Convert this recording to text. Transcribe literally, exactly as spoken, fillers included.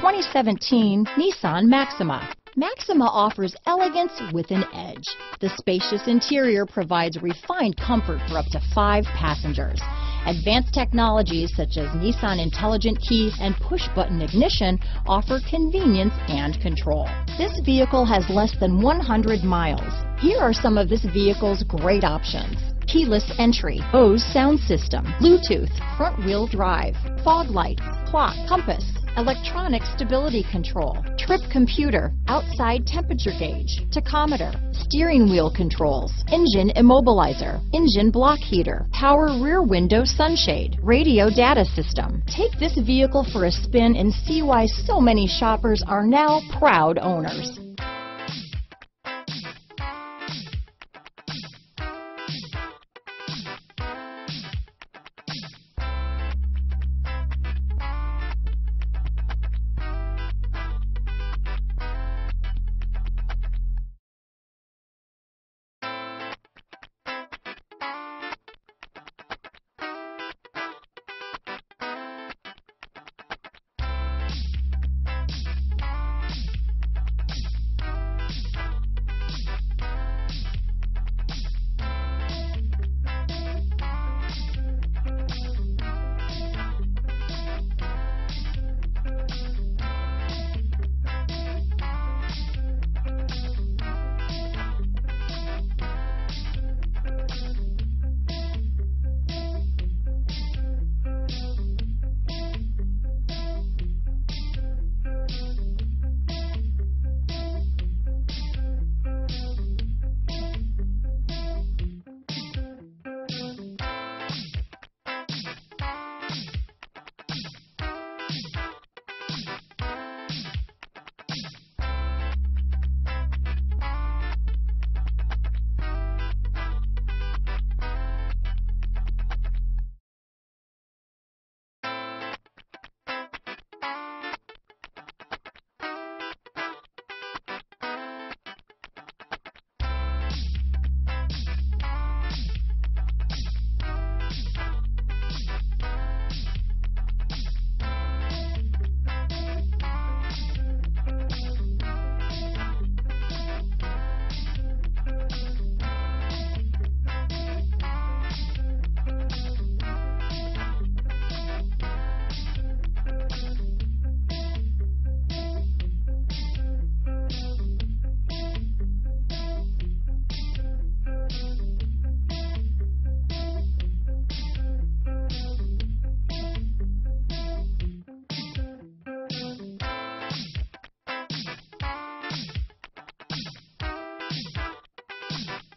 twenty seventeen Nissan Maxima. Maxima offers elegance with an edge. The spacious interior provides refined comfort for up to five passengers. Advanced technologies such as Nissan Intelligent Key and push-button ignition offer convenience and control. This vehicle has less than one hundred miles. Here are some of this vehicle's great options: keyless entry, Bose sound system, Bluetooth, front-wheel drive, fog lights, clock, compass, electronic stability control, trip computer, outside temperature gauge, tachometer, steering wheel controls, engine immobilizer, engine block heater, power rear window sunshade, radio data system. Take this vehicle for a spin and see why so many shoppers are now proud owners.